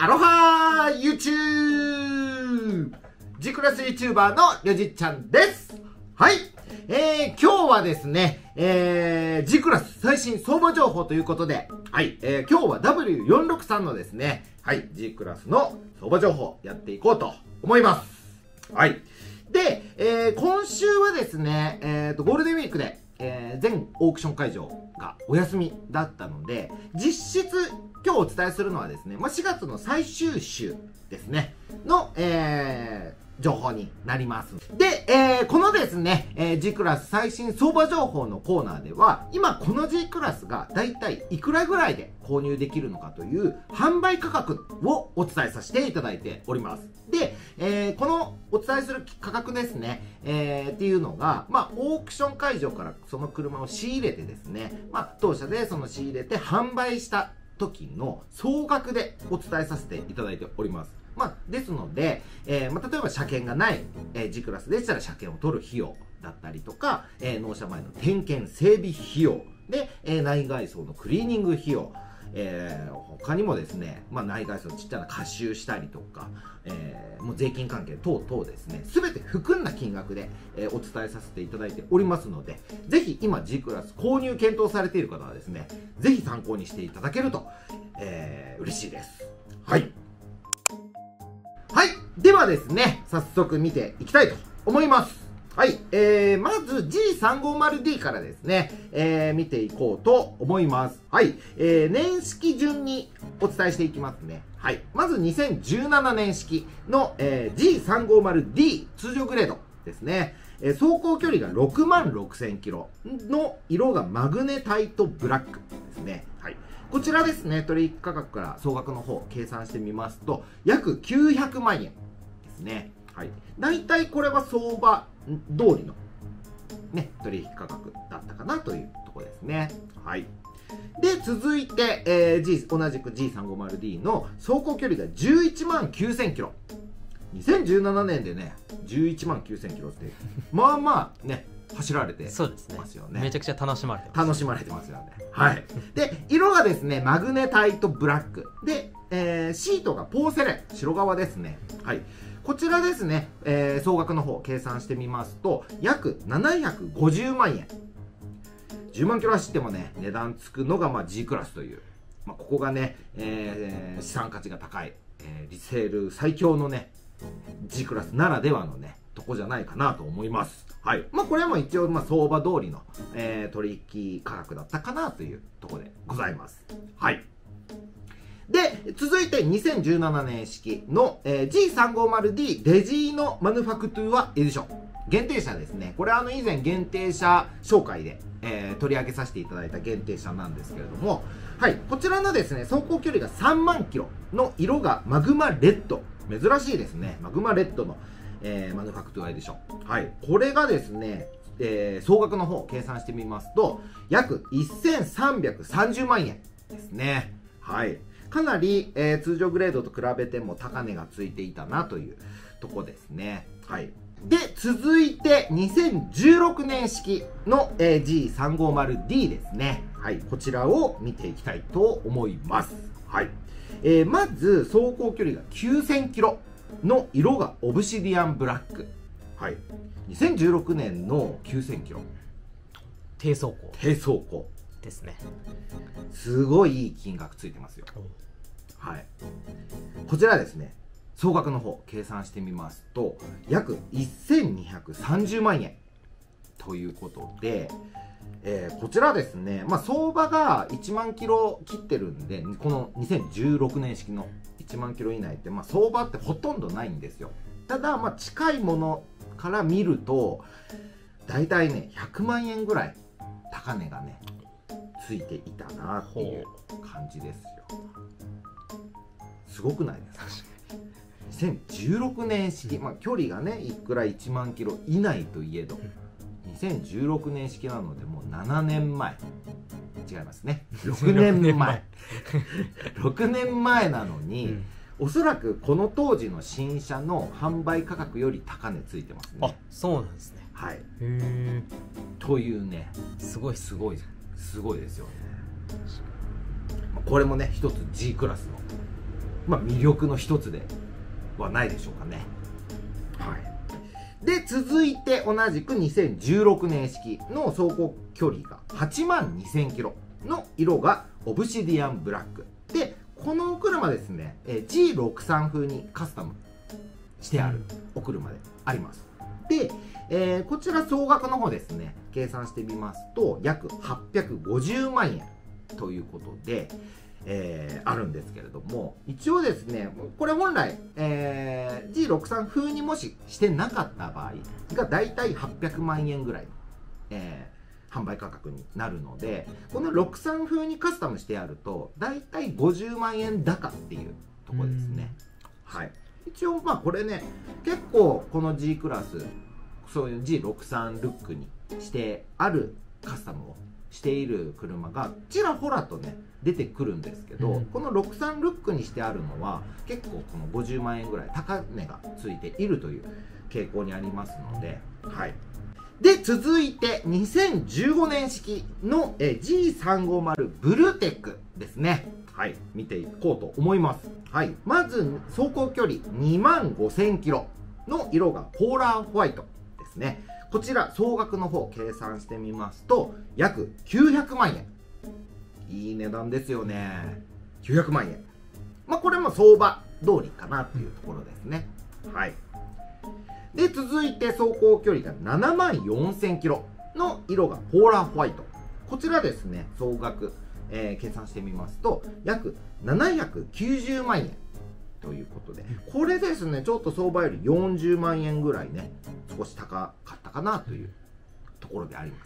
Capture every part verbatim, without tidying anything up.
アロハー YouTube! G クラス YouTuber のりょじっちゃんです。はい。えー、今日はですね、えー、G クラス最新相場情報ということで、はい、えー、今日は ダブリューよんろくさん のですね、はい、G クラスの相場情報やっていこうと思います。はい。で、えー、今週はですね、えーと、ゴールデンウィークで、えー、全オークション会場がお休みだったので、実質今日お伝えするのはですね、まあ、しがつの最終週ですね、の、えー、情報になります。で、えー、このですね、えー、G クラス最新相場情報のコーナーでは、今この G クラスがだいたいいくらぐらいで購入できるのかという販売価格をお伝えさせていただいております。で、えー、このお伝えする価格ですね、えー、っていうのが、まあ、オークション会場からその車を仕入れてですね、まあ、当社でその仕入れて販売した時の総額でお伝えさせていただいております。まあ、ですので、えーまあ、例えば車検がない、えー、G クラスでしたら車検を取る費用だったりとか、えー、納車前の点検整備費用で、えー、内外装のクリーニング費用、えー、他にもですね、まあ、内外装ちっちゃな改修したりとか、えー、もう税金関係等々ですね、すべて含んだ金額で、えー、お伝えさせていただいておりますので、ぜひ今 G クラス購入検討されている方はですね、ぜひ参考にしていただけると、えー、嬉しいです。はい。はい。ではですね、早速見ていきたいと思います。はい。えー、まず ジーさんごーまるディー からですね、えー、見ていこうと思います。はい。えー、年式順にお伝えしていきますね。はい。まずにせんじゅうななねん式の、えー、ジーさんごーまるディー 通常グレードですね。えー、走行距離がろくまんろくせんキロの色がマグネタイトブラックですね。はい。こちらですね、取引価格から総額の方計算してみますと、約きゅうひゃくまんえんですね。はい。大体これは相場通りの、ね、取引価格だったかなというところですね。はい。で、続いて、えー、G、同じく ジーさんごーまるディー の走行距離がじゅういちまんきゅうせんキロ。にせんじゅうななねんでね、じゅういちまんきゅうせんキロって、まあまあね、走られてますよね。 そうですね。めちゃくちゃ楽しまれてます。 楽しまれてますよね。はい。で、色がですね、マグネタイトブラック。で、えー、シートがポーセレン、白革ですね。はい。こちらですね、えー、総額の方計算してみますと、約ななひゃくごじゅうまんえん。じゅうまんキロ走ってもね、値段つくのが、まあ、G クラスという。まあ、ここがね、えー、資産価値が高い、えー、リセール最強のね、G クラスならではのね、とこじゃないかなと思います。はい。まあ、これも一応、まあ、相場通りの、えー、取引価格だったかなというところでございます。はい。で、続いてにせんじゅうななねん式の、えー、ジーさんごーまるディー デジーノマヌファクトゥアエディション。限定車ですね。これはあの以前限定車紹介で、えー、取り上げさせていただいた限定車なんですけれども、はい。こちらのですね、走行距離がさんまんキロの色がマグマレッド。珍しいですね。マグマレッドの、えー、マヌファクトゥアエディション。はい。これがですね、えー、総額の方計算してみますと、約せんさんびゃくさんじゅうまんえんですね。はい。かなり、えー、通常グレードと比べても高値がついていたなというとこですね。はい。で、続いてにせんじゅうろくねん式の、えー、ジーさんごーまるディー ですね。はい。こちらを見ていきたいと思います。はい。えー、まず、走行距離がきゅうせんキロの色がオブシディアンブラック。はい。にせんじゅうろくねんのきゅうせんキロ。 低走行。 低走行。 ですね。 すごいいい金額ついてますよ。はい。こちらですね、総額の方計算してみますと、約せんにひゃくさんじゅうまんえんということで、えー、こちらですね、まあ、相場がいちまんキロ切ってるんで、このにせんじゅうろくねん式のいちまんキロ以内って、まあ、相場ってほとんどないんですよ。ただ、まあ、近いものから見ると、だいたいね、ひゃくまんえんぐらい高値がね、ついていたなっていう感じですよ。すごくないですか？にせんじゅうろくねん式、まあ、距離がね、いくらいちまんキロ以内といえど、にせんじゅうろくねん式なので、もうななねんまえ。違いますね。ろくねんまえ。ろくねんまえなのに、うん、おそらくこの当時の新車の販売価格より高値ついてますね。 あ、そうなんですね。 はい。へえ。 というね、 すごいすごい、すごいですよね。これもね、一つ G クラスのまあ、魅力の一つではないでしょうかね。はい。で、続いて同じくにせんじゅうろくねん式の走行距離がはちまんにせんキロの色がオブシディアンブラックで、このお車ですね、えー、ジーろくじゅうさん 風にカスタムしてあるお車であります。で、えー、こちら総額の方ですね、計算してみますと約はっぴゃくごじゅうまんえんということで、えー、あるんですけれども、一応ですね、これ本来、えー、ジーろくじゅうさん 風にもししてなかった場合がだいたいはっぴゃくまんえんぐらい、えー、販売価格になるので、このろくじゅうさん風にカスタムしてやるとだいたいごじゅうまんえん高っていうところですね。はい。一応まあこれね、結構この G クラスそういう ジーろくじゅうさん ルックにしてあるカスタムをしている車がちらほらとね出てくるんですけど、うん、このろくじゅうさんルックにしてあるのは結構このごじゅうまんえんぐらい高値がついているという傾向にありますので、はい。で、続いてにせんじゅうごねん式の ジーさんごーまる ブルーテックですね。はい、見ていこうと思います。はい、まず走行距離にまんごせんキロの色がポーラーホワイトですね。こちら総額の方計算してみますと約きゅうひゃくまんえん。いい値段ですよね。きゅうひゃくまんえん。まあこれも相場通りかなっていうところですね。はい。で、続いて走行距離がななまんよんせんキロの色がポーラーホワイト。こちらですね、総額、えー、計算してみますと約ななひゃくきゅうじゅうまんえんということで、これですね、ちょっと相場よりよんじゅうまんえんぐらいね、少し高かったかなというところであります。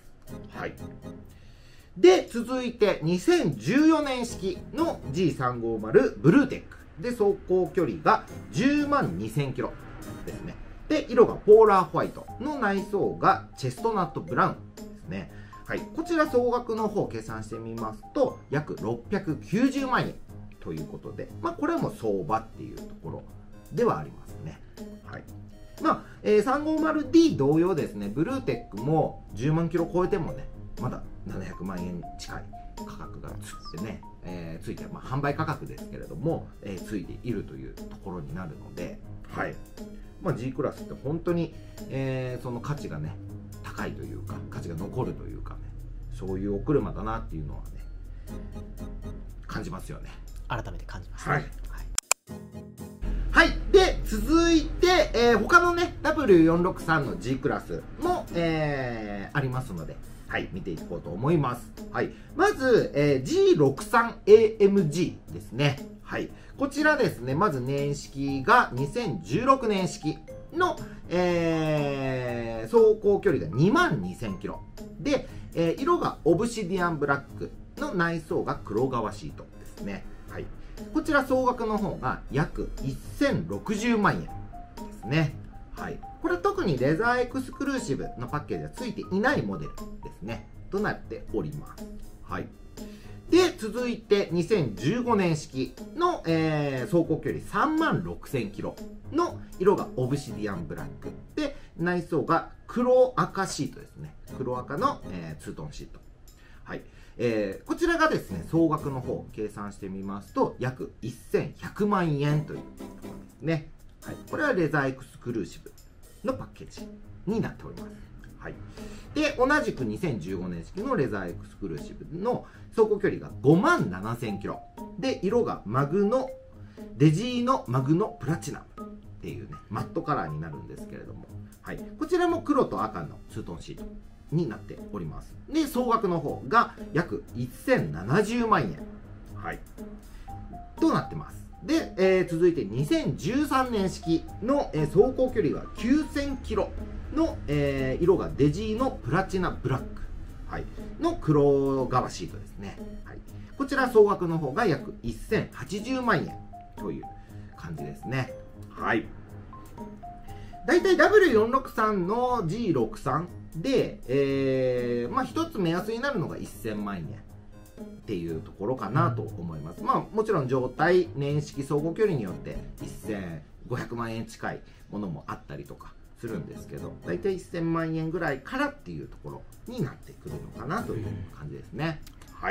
はい。で、続いてにせんじゅうよねん式の ジーさんごーまる ブルーテックで走行距離がじゅうまんにせんキロですね。で、色がポーラーホワイトの内装がチェストナットブラウンですね。はい、こちら総額の方を計算してみますと約ろっぴゃくきゅうじゅうまんえんということで、まあ、これも相場っていうところではありますね。はい。まあ、えー、さんごーまるディー 同様ですね、ブルーテックもじゅうまんキロ超えてもね、まだななひゃくまんえん近い価格がついてね、えー、ついて、まあ、販売価格ですけれども、えー、ついているというところになるので、はい。まあ、G クラスって本当に、えー、その価値がね、高いというか、価値が残るというかね、そういうお車だなっていうのはね、感じますよね。 改めて感じますね。 はい。はい、で続いて、えー、他のね ダブリューよんろくさん の G クラスも、えー、ありますので、はい、見ていこうと思います。はい、まず、えー、ジーろくじゅうさんエーエムジー ですね。はい、こちらですね、まず年式がにせんじゅうろくねん式の、えー、走行距離がにまんにせんキロで、えー、色がオブシディアンブラックの内装が黒革シートですね。はい、こちら総額の方が約せんろくじゅうまんえんですね。はい、これ特にレザーエクスクルーシブのパッケージはついていないモデルですねとなっております。はい、で続いてにせんじゅうごねん式の、えー、走行距離さんまんろくせんキロの色がオブシディアンブラックで内装が黒赤シートですね。黒赤の、えー、ツートンシート。はい、えー、こちらがですね総額の方計算してみますと約せんひゃくまんえんというところですね。はい、これはレザーエクスクルーシブのパッケージになっております。はい、で同じくにせんじゅうごねん式のレザーエクスクルーシブの走行距離がごまんななせんキロで色がマグノデジーノマグノプラチナムっていうねマットカラーになるんですけれども、はい、こちらも黒と赤のツートンシートになっております。で総額の方が約せんななじゅうまんえん、はい、となってます。で、えー、続いてにせんじゅうさんねん式の、えー、走行距離がきゅうせんキロの、えー、色がデジーのプラチナブラック、はい、の黒革シートですね。はい、こちら総額の方が約せんはちじゅうまんえんという感じですね。はい。だいたい ダブリューよんろくさん の ジーろくじゅうさん で、えー、まあ一つ目安になるのがせんまんえんっていうところかなと思います。まあもちろん状態年式総合距離によってせんごひゃくまんえん近いものもあったりとかするんですけど、だいたいせんまんえんぐらいからっていうところになってくるのかなという感じですね。はい。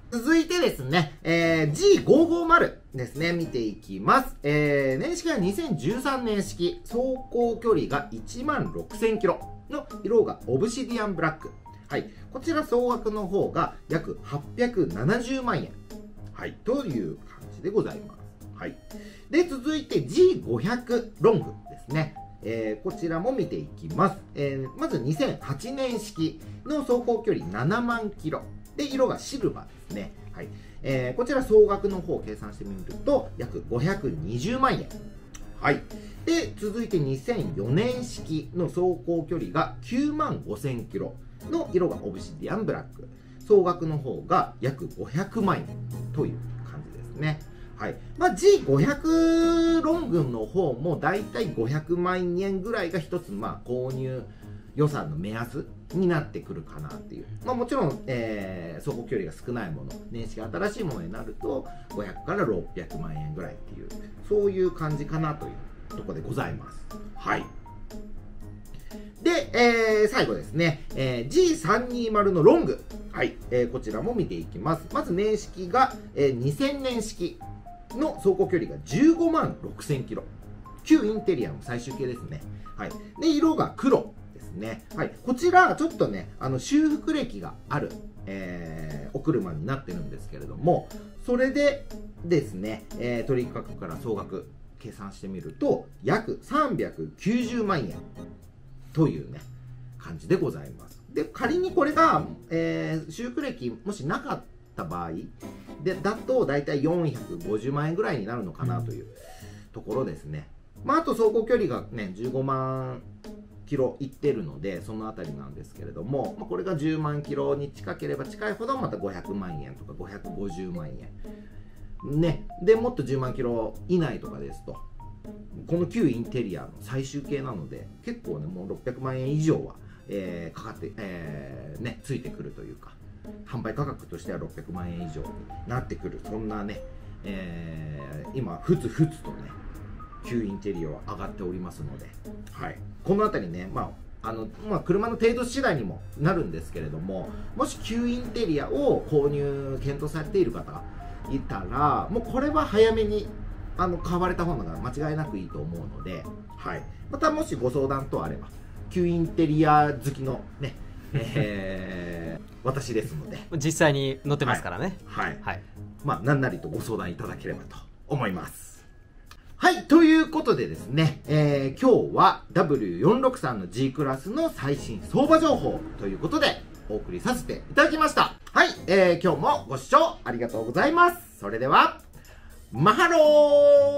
続いてですね、えー、ジーごひゃくごじゅう ですね、見ていきます。えー、年式はにせんじゅうさんねん式、走行距離がいちまんろくせんキロの色がオブシディアンブラック。はい。こちら総額の方が約はっぴゃくななじゅうまんえん。はい。という感じでございます。はい。で、続いて ジーごひゃく ロングですね。えー、こちらも見ていきます。えー、まずにせんはちねん式の走行距離ななまんキロ。で、色がシルバーですね。はい。えー、こちら総額の方を計算してみると、約ごひゃくにじゅうまんえん。はい。で、続いてにせんよねん式の走行距離がきゅうまんごせんキロの色がオブシディアンブラック。総額の方が約ごひゃくまんえんという感じですね。はい。まあ、ジーごひゃく ロングの方もだいたいごひゃくまんえんぐらいが一つ、まあ、購入予算の目安になってくるかなっていう。まあ、もちろん、えー、走行距離が少ないもの、年式が新しいものになると、ごひゃくからろっぴゃくまんえんぐらいっていう、そういう感じかなというところでございます。はい。で、えー、最後ですね、えー、ジーさんびゃくにじゅう のロング。はい。えー、こちらも見ていきます。まず年式が、えー、にせんねん式。の走行距離がじゅうごまんろくせんキロ。旧インテリアの最終形ですね。はい。で、色が黒ですね。はい。こちら、ちょっとね、あの、修復歴がある、えー、お車になってるんですけれども、それでですね、えー、取引価格から総額計算してみると、約さんびゃくきゅうじゅうまんえんというね、感じでございます。で、仮にこれが、えー、修復歴もしなかった場合、でだと大体よんひゃくごじゅうまんえんぐらいになるのかなというところですね。まあ、あと走行距離がねじゅうごまんキロいってるのでそのあたりなんですけれども、まあ、これがじゅうまんキロに近ければ近いほどまたごひゃくまんえんとかごひゃくごじゅうまんえんね。でもっとじゅうまんキロ以内とかですとこの旧インテリアの最終形なので結構ねもうろっぴゃくまんえん以上は、えー、かかって、えー、ねついてくるというか。販売価格としてはろっぴゃくまんえん以上になってくる、そんなね、えー、今ふつふつとね旧インテリアは上がっておりますので、はい、この辺りね、まああのまあ、車の程度次第にもなるんですけれども、もし旧インテリアを購入検討されている方がいたらもうこれは早めにあの買われた方が間違いなくいいと思うので、はい、またもしご相談等あれば旧インテリア好きのねえー、私ですので実際に乗ってますからね。 はい、はいはい、 まあ何なりとご相談いただければと思います。はい、ということでですね、えー、今日は ダブリューよんろくさん の G クラスの最新相場情報ということでお送りさせていただきました。はい、えー、今日もご視聴ありがとうございます。それではマハロー。